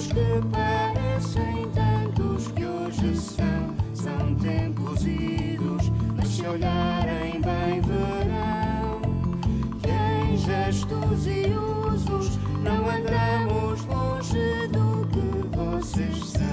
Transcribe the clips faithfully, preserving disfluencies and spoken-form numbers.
tempos que parecem tantos que hoje são, são tempos idos, mas se olharem bem verão que em gestos e usos não andamos longe do que vocês são.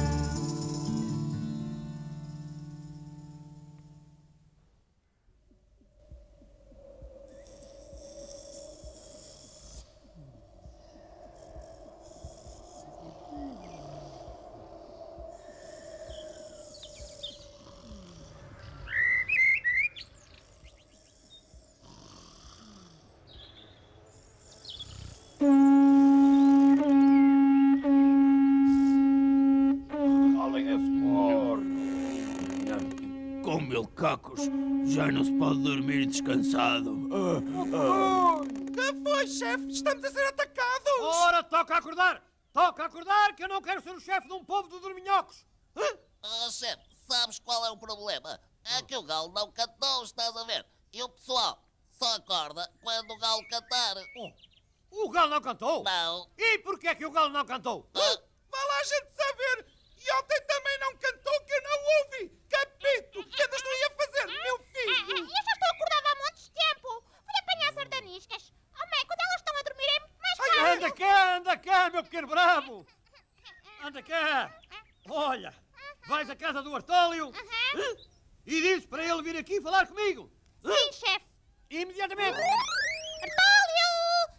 Já não se pode dormir descansado. Ah, ah. Que foi, chefe? Estamos a ser atacados! Ora, toca acordar! Toca acordar que eu não quero ser o chefe de um povo de dorminhocos! Oh, chefe, sabes qual é o problema? É que o galo não cantou, estás a ver? E o pessoal só acorda quando o galo cantar. Oh, o galo não cantou? Não. E porquê é que o galo não cantou? Ah. Vá lá a gente saber! E ontem também não cantou que eu não ouvi! Capito! Que andas tu aí a fazer, meu filho? Eu já estou acordada há montes de tempo! Fui apanhar sardaniscas! Oh mãe, quando elas estão a dormir é muito mais fácil! Anda cá, anda cá, meu pequeno bravo! Anda cá! Olha, vais à casa do Artólio uhum. e dizes para ele vir aqui falar comigo! Sim, chefe! Imediatamente! Artólio!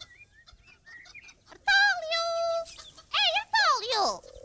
Artólio! Ei, Artólio!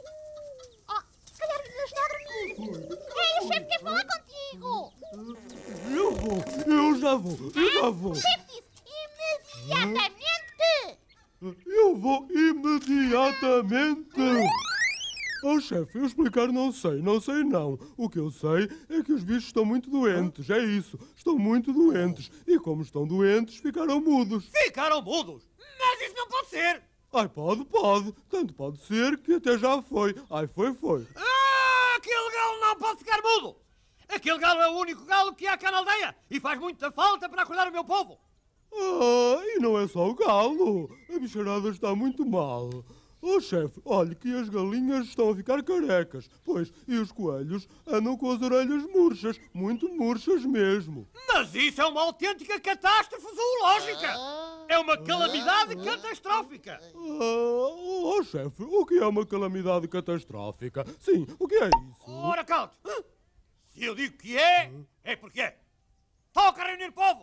Ei, o chefe quer falar contigo! Eu vou, eu já vou, eu já vou. O chefe disse imediatamente! Eu vou imediatamente. Oh, chefe, eu explicar não sei, não sei não. O que eu sei é que os bichos estão muito doentes, é isso. Estão muito doentes. E como estão doentes, ficaram mudos. Ficaram mudos? Mas isso não pode ser! Ai, pode, pode. Tanto pode ser que até já foi. Ai, foi, foi. Ah, aquele galo não pode ficar mudo! Aquele galo é o único galo que há cá na aldeia e faz muita falta para acordar o meu povo. Ah, e não é só o galo. A bicharada está muito mal. Oh, chefe, olhe que as galinhas estão a ficar carecas. Pois, e os coelhos andam com as orelhas murchas, muito murchas mesmo. Mas isso é uma autêntica catástrofe zoológica. É uma calamidade catastrófica. Ah, oh, chefe, o que é uma calamidade catastrófica? Sim, o que é isso? Ora, calde. Se eu digo que é, é porque é. Toca a reunir povo.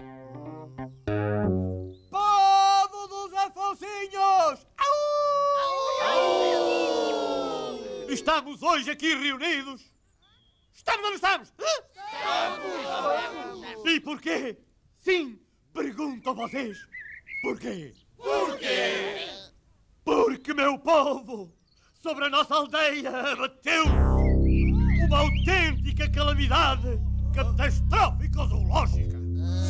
Povo dos Afonsinhos! Estamos hoje aqui reunidos. Estamos ou não estamos? Estamos! E porquê? Sim, pergunto a vocês. Porquê? Porquê? Porque, meu povo, sobre a nossa aldeia abateu uma autêntica calamidade catastrófica zoológica.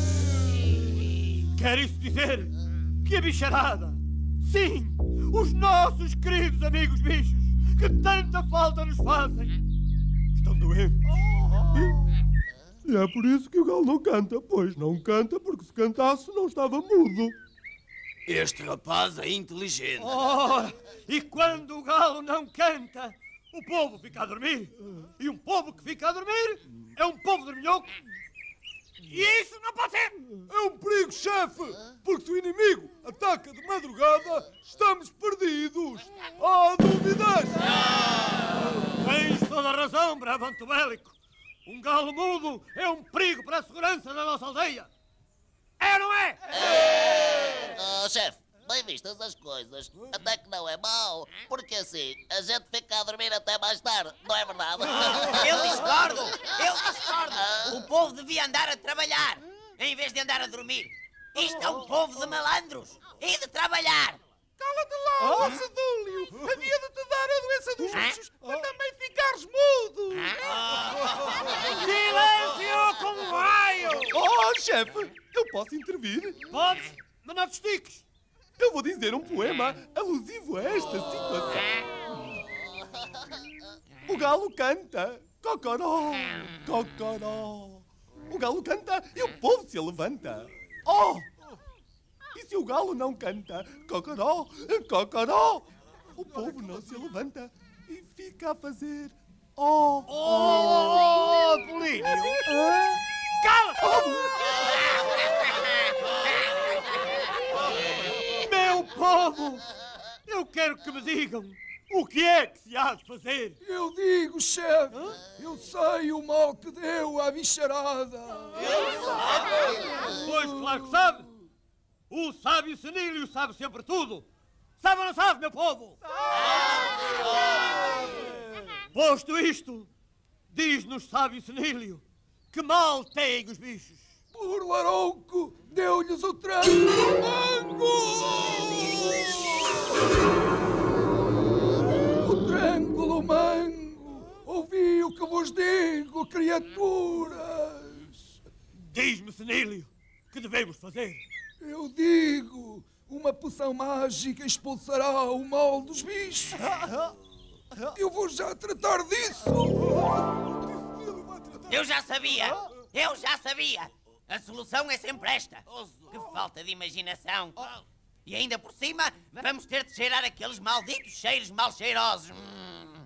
Quer isso dizer que a bicharada, sim, os nossos queridos amigos bichos, que tanta falta nos fazem, estão doentes. E é por isso que o galo não canta. Pois não canta porque se cantasse não estava mudo. Este rapaz é inteligente. Ora, e quando o galo não canta, o povo fica a dormir. E um povo que fica a dormir é um povo dorminhoco. E isso não pode ser! É um perigo, chefe! Porque se o inimigo ataca de madrugada, estamos perdidos! Há dúvidas? Tens toda a razão, bravo antobélico. Um galo mudo é um perigo para a segurança da nossa aldeia. É ou não é? É! Oh, chefe, bem vistas as coisas, até que não é mau, porque assim a gente fica a dormir até mais tarde, não é verdade? Eu discordo! Eu discordo! O povo devia andar a trabalhar, em vez de andar a dormir. Isto é um povo de malandros e de trabalhar. Cala-te lá, ó Sedúlio! Havia de te dar a doença dos bichos para também ficares mudo! Silêncio como raio! Oh, chefe, eu posso intervir? Podes, mas não te estiques. Eu vou dizer um poema alusivo a esta situação. O galo canta, cocoró, cocoró. O galo canta e o povo se levanta. Oh! E se o galo não canta, cocoró, cocoró, O povo não se levanta e fica a fazer... Oh! Oh, Polínio! Cala-te! Meu povo! Eu quero que me digam o que é que se há de fazer. Eu digo, chefe, eu sei o mal que deu à bicharada. Pois, claro que sabe. O sábio Senílio sabe sempre tudo. Sabe ou não sabe, meu povo? Posto isto, diz-nos sábio Senílio que mal têm os bichos. Por larouco, deu-lhes o tranco. O triângulo mango, ouvi o que vos digo, criaturas. Diz-me, Senílio, que devemos fazer? Eu digo, uma poção mágica expulsará o mal dos bichos. Eu vou já tratar disso. Eu já sabia! Eu já sabia! A solução é sempre esta. Que falta de imaginação. E ainda por cima, vamos ter de cheirar aqueles malditos cheiros mal cheirosos. Hum.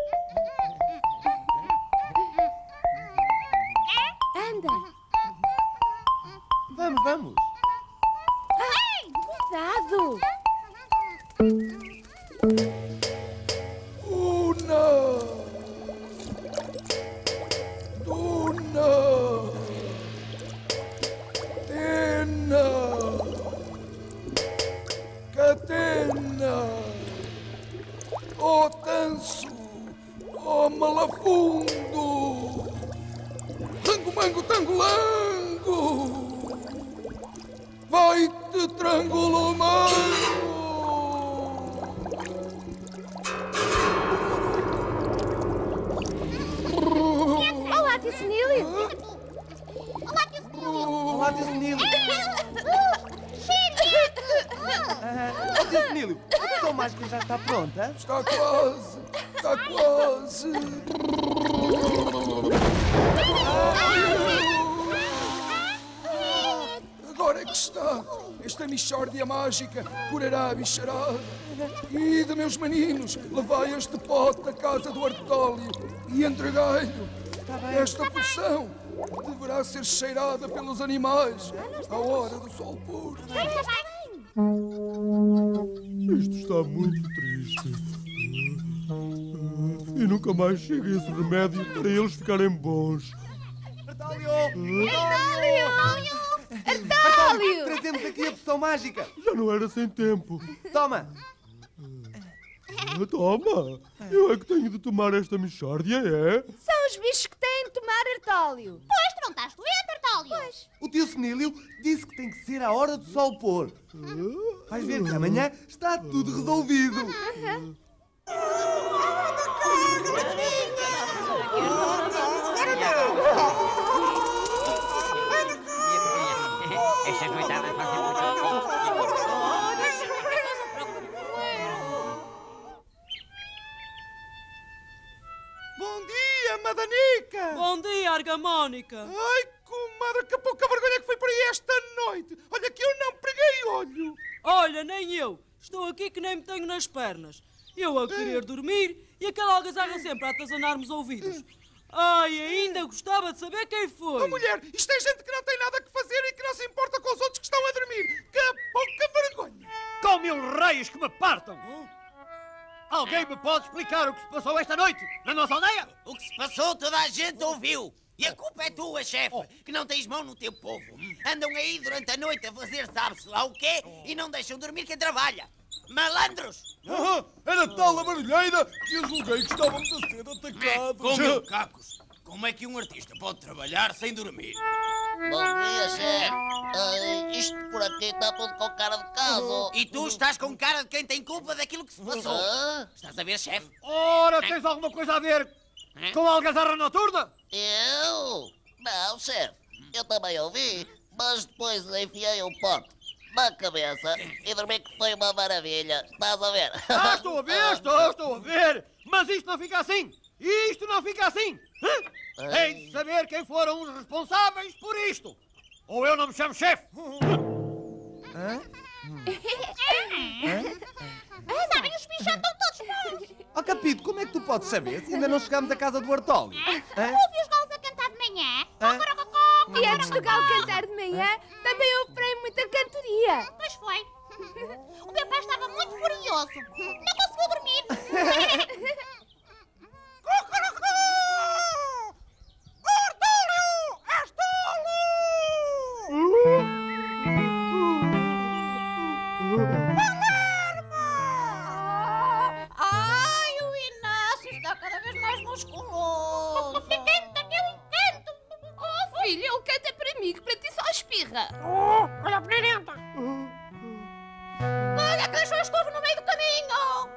Anda! Vamos, vamos. Ai, cuidado! Una! Duna! Tena! Catena! Ó tanso! Ó malafundo! Rango, mango, tangolango! Vai-te, trangulo, mango! Olá, tio Senílio! Olá, tio Senílio! Olá, tio Senílio. Ah, tio Senílio, a poção mágica já está pronta? Está quase! Está quase! Agora é que está! Esta mixórdia mágica curará a bicharada. E de meus maninos, levai este pote à casa do Artólio e entregai-lhe. Esta poção deverá ser cheirada pelos animais à hora do sol pôr. Isto está muito triste. E nunca mais chega esse remédio para eles ficarem bons. Artálio! Artálio! Artálio! Trazemos aqui a poção mágica. Já não era sem tempo. Toma! Ah, toma! Eu é que tenho de tomar esta mixórdia, é? São os bichos que têm de tomar Artálio. Pois, tu não estás doente, Artálio? Pois. O tio Senílio disse que tem que ser à hora do sol pôr. Vais ver que amanhã está tudo resolvido. Estas coitadas fazem muito. Bom dia, Madanica! Bom dia, Argamónica. Ai, comadre, que pouca vergonha que foi por aí esta noite! Olha que eu não preguei olho! Olha, nem eu. Estou aqui que nem me tenho nas pernas. Eu a querer dormir e aquela algazarra sempre a atazanar-me os ouvidos. Ai, ainda gostava de saber quem foi. Oh, mulher, isto é gente que não tem nada que fazer e que não se importa com os outros que estão a dormir! Que pouca vergonha! Com mil raios que me partam! Alguém me pode explicar o que se passou esta noite na nossa aldeia? O que se passou toda a gente ouviu. E a culpa é tua, chefe, Oh. que não tens mão no teu povo. Andam aí durante a noite a fazer sabe-se lá o quê e não deixam dormir quem trabalha. Malandros! Ah, era tal a barulheira que eu julguei que estávamos a ser atacados. Como cacos? Como é que um artista pode trabalhar sem dormir? Bom dia, chefe. Ah, isto por aqui está tudo com cara de caso. E tu estás com cara de quem tem culpa daquilo que se passou. Ah, Estás a ver, chefe? Ora, tens alguma coisa a ver com a algazarra noturna? eu? Não, chefe. Eu também ouvi, mas depois enfiei um pote na cabeça e dormi que foi uma maravilha. Estás a ver? Ah, estou a ver, estou, estou a ver. Mas isto não fica assim. Isto não fica assim. Hã? Hei de saber quem foram os responsáveis por isto. Ou eu não me chamo chefe. Hã? Sabem, os bichos já estão todos mortos. Ó, Capito, como é que tu podes saber se ainda não chegámos à casa do Artólio? Ouvi os galos a cantar de manhã. E antes do galo cantar de manhã, também houve para aí muita cantoria. Pois foi. O meu pai estava muito furioso. Não conseguiu dormir. Artólio! És tolo! Ai, o Inácio está cada vez mais musculoso. Que canta, que eu encanto. Oh, filho, ele canta para mim, que para ti só espirra. Oh, olha a peneirenta. Olha que deixou a escova no meio do caminho.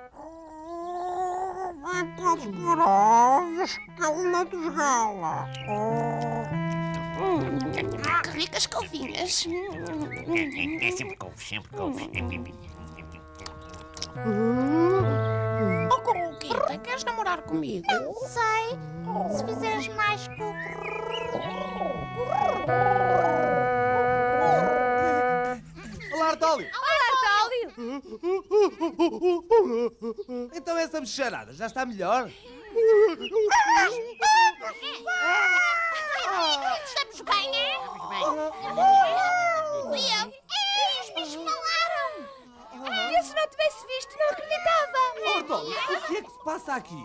Vai todos coragem, que é uma desgala. Que ricas couvinhas. É sempre couves, sempre couves. Oh, Conquita, queres namorar comigo? Não sei. Se fizeres mais que o... Olá, Artólio! Olá, Artólio! Então essa bicharada já está melhor? Estamos bem, é? Liam, os bichos falaram. E se não tivesse visto, não acreditava. Oh, Artólio, o que é que se passa aqui?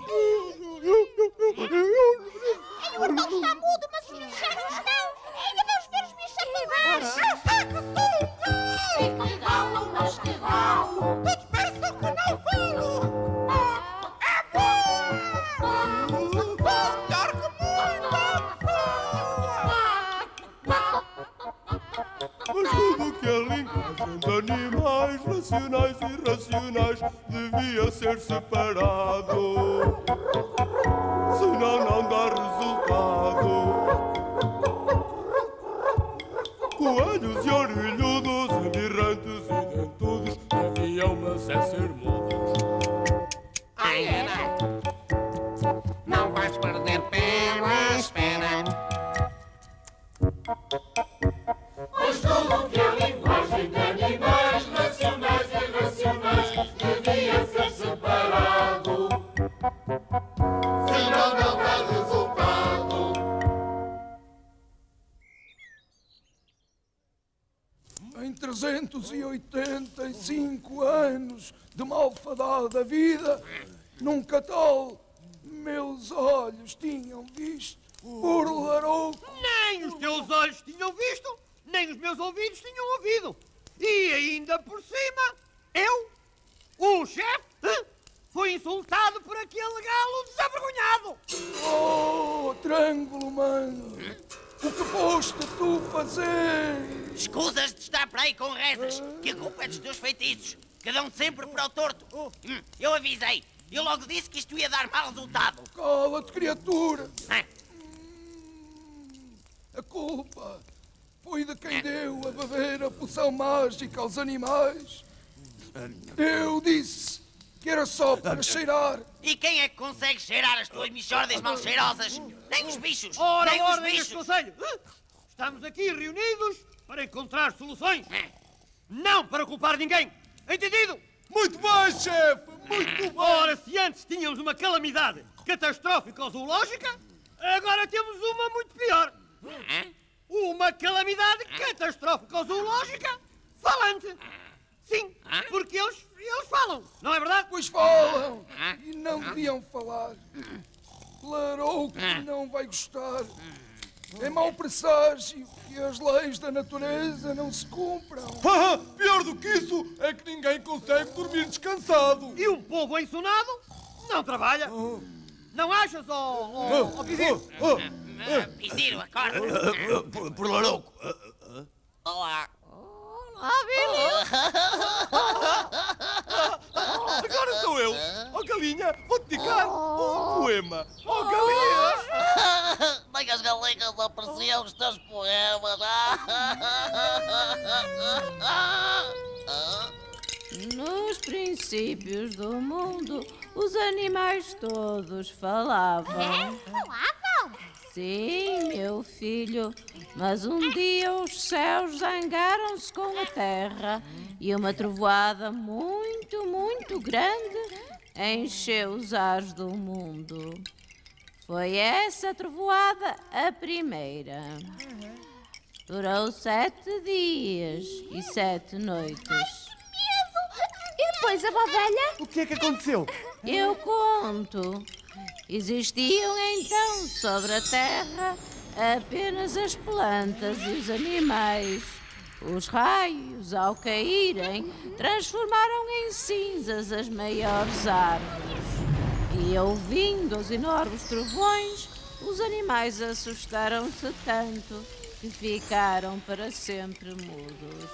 E o Artólio está mudo, mas os bichos já não estão. Ainda vamos ver os bichos a falar. Que galo, mas que galo. Todos pensam que não falo. É bom. Melhor que Mas tudo que é linguagem de animais racionais e irracionais devia ser separado, senão não dá resultado. Coelhos e orelhudos, embirrantes e dentudos deviam, mas é ser mudos. Ai, Ana, não vais perder pela espera. Pois tudo que é linguagem de animais racionais e irracionais devia ser separado, senão não dá resultado. Em trezentos e oitenta e cinco anos de malfadada vida, nunca tal meus olhos tinham visto por larouco. Nem os teus olhos tinham visto, nem os meus ouvidos tinham ouvido. E ainda por cima, eu, o chefe, fui insultado por aquele galo desavergonhado. Oh, Trângulo, mano, o que foste tu fazer? Escusas de estar para aí com rezas, que a culpa é dos teus feitiços, que dão sempre para o torto. Hum, eu avisei, eu logo disse que isto ia dar mau resultado. Cala-te, criatura. Ah. A culpa foi de quem deu a beber a poção mágica aos animais. Eu disse que era só para cheirar. E quem é que consegue cheirar as tuas michordas mal cheirosas? Nem os bichos! Ora, nem os ordem bichos! este conselho! Estamos aqui reunidos para encontrar soluções, não para culpar ninguém. Entendido? Muito bem, chefe! Muito bem! Ora, se antes tínhamos uma calamidade catastrófica ou zoológica, agora temos uma muito pior. Uma calamidade catastrófica ou zoológica falante. Sim, porque eles, eles falam, não é verdade? Pois falam e não deviam falar. Larouco não vai gostar. É mau presságio que as leis da natureza não se cumpram. Pior do que isso é que ninguém consegue dormir descansado. E um povo ensonado não trabalha. Não achas, ó, ó, ó, Piziro? Piziro, acorda! Por, por Larouco. Olá! Olá, Billy! Agora sou eu! Oh, Galinha, vou-te dedicar um poema! Oh, Galinha! Nem as galinhas apreciam os teus poemas! Nos princípios do mundo, os animais todos falavam. É? Falavam? Sim, meu filho, mas um dia os céus zangaram-se com a terra e uma trovoada muito, muito grande encheu os ares do mundo. Foi essa trovoada a primeira. Durou sete dias e sete noites. E depois, avó velha? O que é que aconteceu? Eu conto. Existiam então sobre a terra apenas as plantas e os animais. Os raios, ao caírem, transformaram em cinzas as maiores árvores. E ouvindo os enormes trovões, os animais assustaram-se tanto que ficaram para sempre mudos.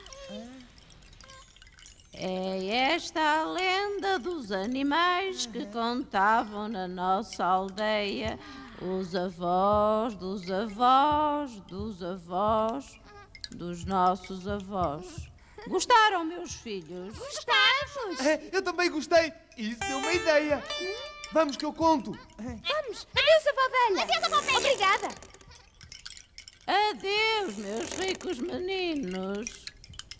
É esta a lenda dos animais que contavam na nossa aldeia os avós dos avós dos avós dos nossos avós. Gostaram, meus filhos? Gostamos! É, eu também gostei. Isso deu uma ideia. Vamos que eu conto. Vamos! Adeus, avó velha! Adeus, avó velha! Obrigada! Adeus, meus ricos meninos.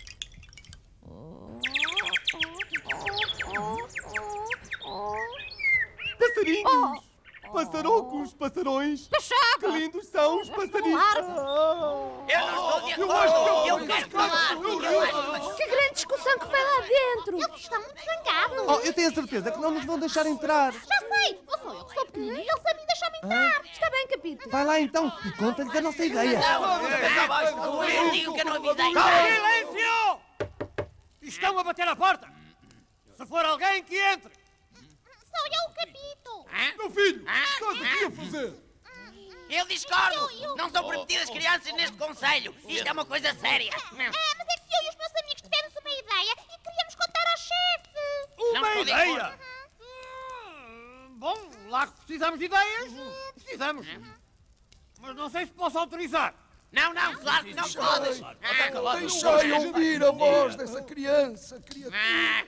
Passarinhos! Passarocos, passarões! Pachava! Que lindos são os passarinhos! Eu não estou de Eu acho que acordo! eu- Eu quero falar! Que grande discussão que vai lá dentro! Ele está muito zangado. Oh, eu tenho a certeza que não nos vão deixar entrar. Já sei, não sou eu que sou pequenina e eles a mim deixam-me entrar. Está bem, Capito. Vai lá então e conta-lhes a nossa ideia. Não, eu digo que eu não avisei! Silêncio! Estão a bater à porta! Se for alguém, que entre! Sou eu o Capito. Meu filho, estás aqui a fazer? Eu discordo! Não são permitidas crianças neste conselho! Isto é uma coisa séria! Ah, mas é que eu e os meus amigos tivemos uma ideia e queríamos contar ao chefe. Não Uma estou de ideia! acordo. Hum, Bom, lá que precisamos de ideias, precisamos. Mas não sei se posso autorizar. Não, não, claro que não podes! Deixai ouvir a voz dessa criança, criatura.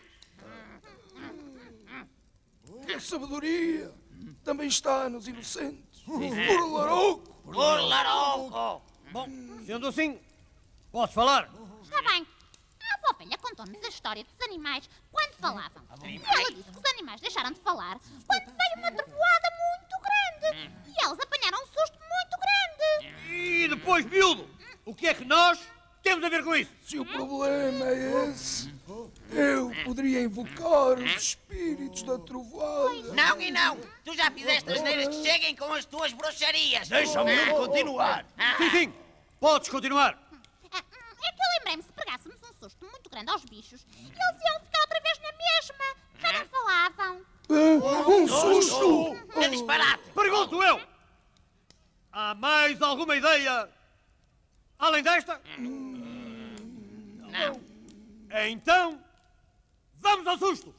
A sabedoria também está nos inocentes. Por larouco! Por larouco! Bom, sendo assim, posso falar? Está bem. A avó velha contou-nos a história dos animais quando falavam. E ela disse que os animais deixaram de falar quando veio uma trovoada muito grande. E eles apanharam um susto muito grande. E depois, miúdo, o que é que nós temos a ver com isso? Se o problema é esse, eu poderia invocar os espíritos da trovoada. Não e não! Tu já fizeste as neiras que cheguem com as tuas bruxarias! Deixa-me continuar. Sim, sim, podes continuar. Ah, É que eu lembrei-me, se pegássemos um susto muito grande aos bichos, eles iam ficar outra vez na mesma. Já não falavam. Ah, um susto! É disparate! Pergunto eu, há mais alguma ideia além desta? Não. Então, vamos ao susto.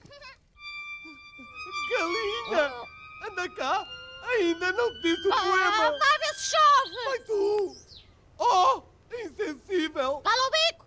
Galinha! Anda cá! Ainda não te disse o Ah, poema! vai ver se chove. Vai tu! Oh! Insensível! Cala o bico.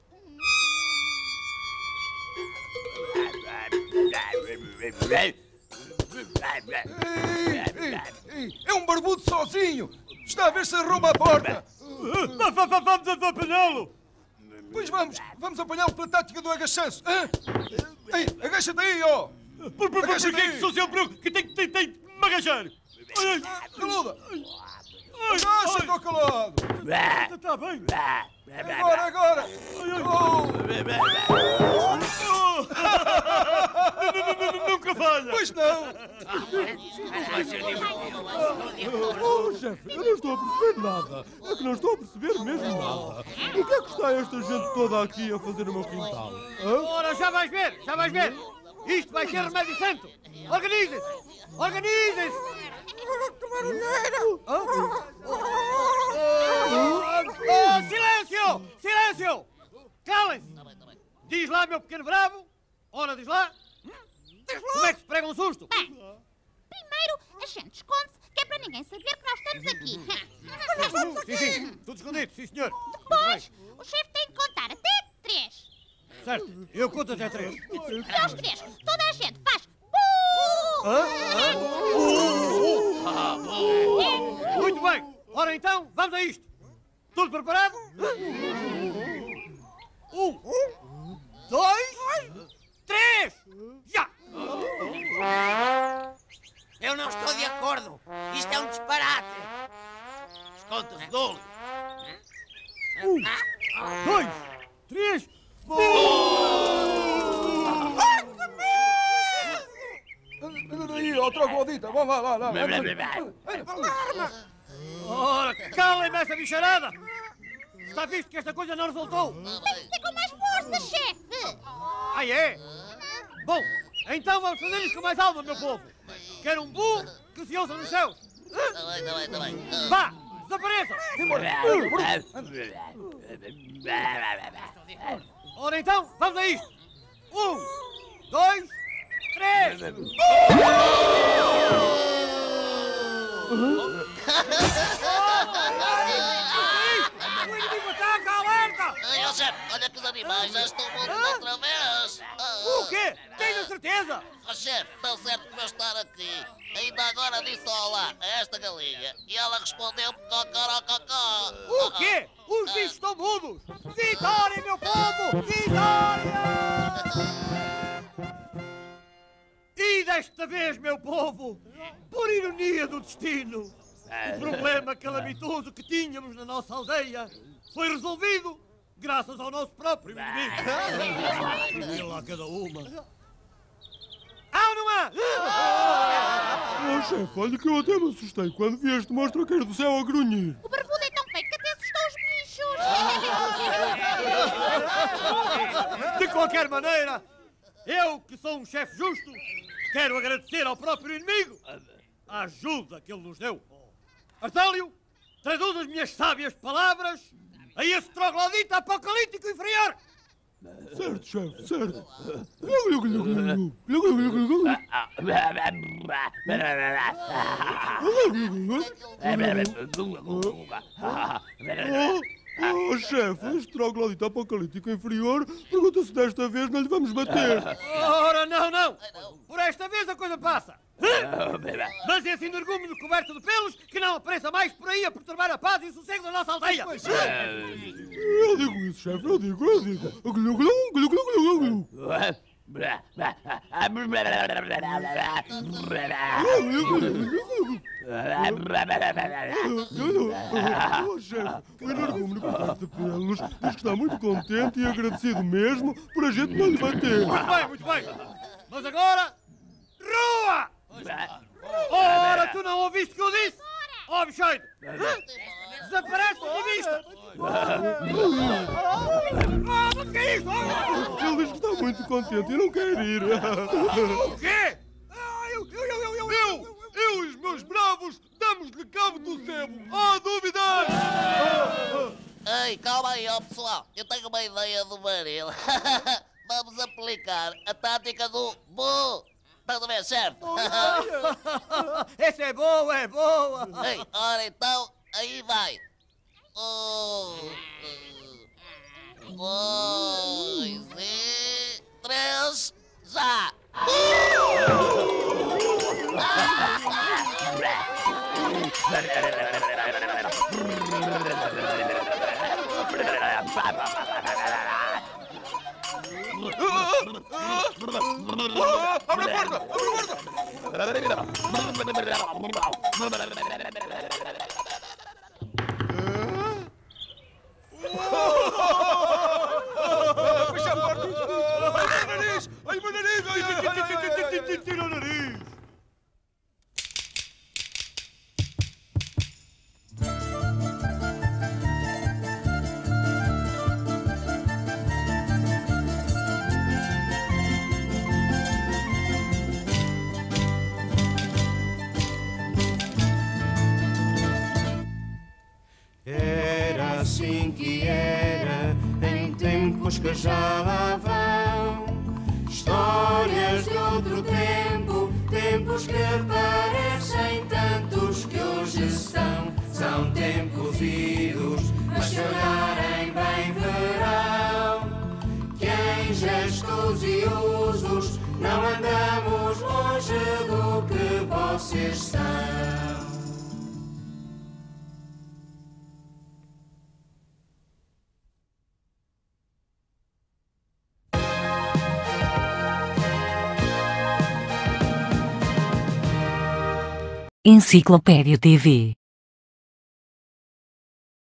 Ei, ei, ei, é um barbudo sozinho! Está a ver se arruma a porta! Vamos apanhá-lo. Pois vamos, vamos apanhá-lo pela tática do agachaço! hã? Ei, agacha-te aí, ó! Por, por, por, Agacha-te por que é que aí. sou sempre eu que tenho que tem, tem, de me agachar? Ai, ai, Caluda! ai, Agacha-te, ó calado! ai, está bem. Agora, agora! Oh, Nunca falha. pois não! Oh, chefe, eu não estou a perceber nada. É que não estou a perceber mesmo nada. O que é que está esta gente toda aqui a fazer no meu quintal? Hã? Ora, já vais ver, já vais ver. Isto vai ser remédio santo. Organizem-se, organizem-se. Que barulheira! Oh, silêncio, silêncio. Calem-se. Diz lá, meu pequeno bravo. Ora, diz lá. Como é que se prega um susto? Bem, primeiro a gente esconde-se, que é para ninguém saber que nós estamos aqui. Sim, sim, tudo escondido, sim, senhor. Depois, o chefe tem que contar até três. Certo, eu conto até três. E aos três, toda a gente faz bu! Hã? Hã? Muito bem. Ora então, vamos a isto. Tudo preparado? Um, dois, três, já! Eu não estou de acordo. Isto é um disparate. Esconda-se, Dúlio. Um, dois, três... Aí, ó, troglodita, vamos lá, lá, lá. Ora, calem-me essa bicharada! Está visto que esta coisa não resultou? Temos de ter com mais força, chefe! Ah, é? Bom, então vamos fazer isto com mais alma, meu povo. Quero um burro que se ouça nos céus. Tá bem, tá bem, tá bem. Vá, desapareça! Ora então, vamos a isto. Um, dois, três... O inimigo ataca, alerta! Ai, ó, chefe, olha que os animais já estão mortos outra vez. O quê? Tens a certeza? Ó, chefe, tão certo que vou estar aqui. Ainda agora disse olá a esta galinha e ela respondeu cocorococó. O quê? Os bichos estão mudos! Vitória, meu povo! Vitória! E desta vez, meu povo, por ironia do destino, o problema calamitoso que tínhamos na nossa aldeia foi resolvido graças ao nosso próprio inimigo. Olha lá cada uma. Há ou não há? Oh, chefe, olha que eu até me assustei quando vi este monstro cair do céu a grunhir. O barbudo é tão feio que até assustou os bichos! De qualquer maneira, eu, que sou um chefe justo, quero agradecer ao próprio inimigo a ajuda que ele nos deu. Artélio, traduz as minhas sábias palavras a esse troglodita apocalíptico inferior. Certo, chefe, certo. Oh, oh, chefe, este troglodita apocalíptico inferior pergunta se desta vez não lhe vamos bater. Ora, não, não. Por esta vez a coisa passa. Mas esse energúmeno coberto de pelos que não apareça mais por aí a perturbar a paz e o sossego da nossa aldeia. Eu digo isso, chefe, eu digo, eu digo. Glu, glu, glu, glu, glu, glu. Oh, chefe, o energúmeno coberto de pelos diz que está muito contente e agradecido mesmo por a gente não lhe bater. Muito bem, muito bem. Mas agora, rua! Ora, tu não ouviste o que eu disse? Ó, oh, bicheiro! Desaparece de vista! Ah, mas que é isto? Ele diz que está muito contente e não quer ir. O quê? Eu, eu, eu, eu, eu, eu e os meus bravos damos-lhe cabo do sebo. Há dúvidas? Ei, calma aí, ó pessoal. Eu tenho uma ideia do baril. Vamos aplicar a tática do bu. Estás a ver, chefe? Essa é boa, é boa. Ei, ora então, aí vai. Um, dois e três, já! Abre a porta! Abre a Fecha a porta! Ai, meu nariz! Ai, meu nariz! Ai, ai, ai, tira o nariz! Era assim que era, em tempos que já lá vão. Histórias de outro tempo, tempos que parecem tantos que hoje são. São tempos idos, mas se olharem bem verão que em gestos e usos não andamos longe do que vocês são. Enciclopédia T V